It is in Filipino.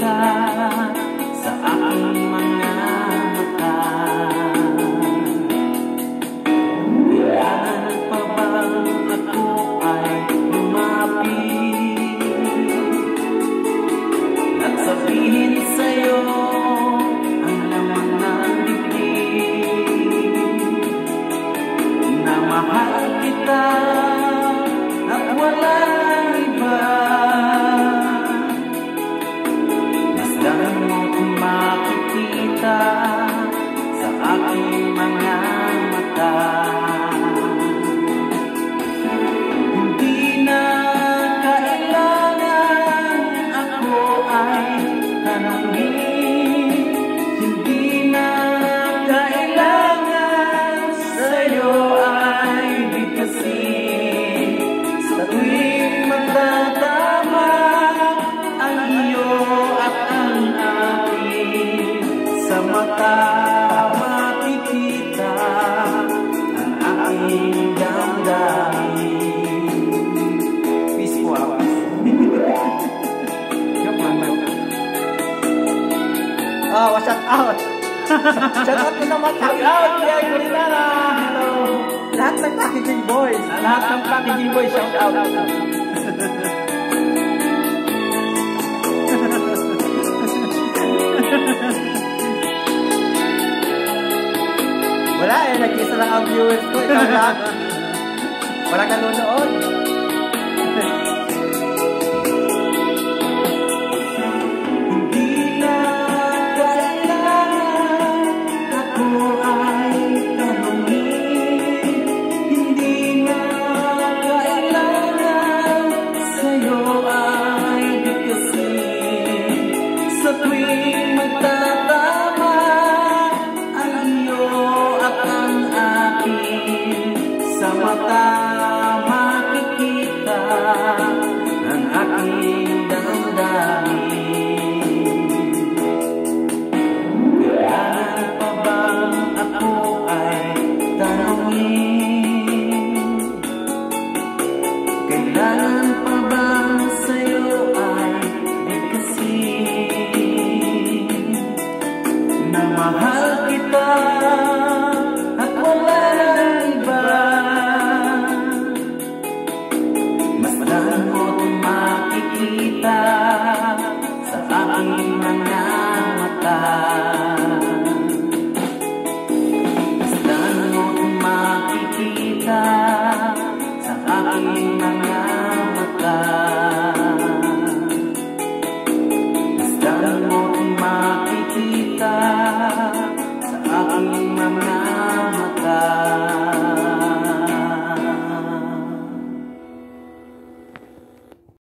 makikita sa aking mga mata. Kailan pa bang ako ay lumapit at sabihin sa'yo ang laman ng dibdib na mahal kita at walang iba. Masdan mo't makikita sa aking mga mata. Hindi na kailangan ako ay tanongin, hindi na kailangan sa'yo ay bigkasin. Sa tuwing magtatama ang iyo at ang akin, sa mata makikita ang aking damdamin. Peace po ako. Oh, shout out! Shout out ko naman. Shout out kay Kulinara. Hello. Lahat ng packaging boys. Lahat ng packaging boys, shout out. Wala eh, nag-isa lang ang viewers ko. Ikaw lang. Wala ka nanonood. Hindi na kailangan ako ay tanongin, hindi na kailangan sa'yo ay bigkasin. Sa tuwing magtatama ang iyo at ang akin, sa mata makikita ang aking damdamin. Kailan pa bang ako ay tanongin? Kailan pa bang sa'yo ay bigkasin na mahal kita at walang iba? Masdan mo't makikita sa aking mga mata. Masdan mo't makikita sa aking